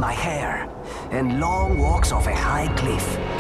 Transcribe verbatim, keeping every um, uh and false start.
my hair, and long walks off a high cliff.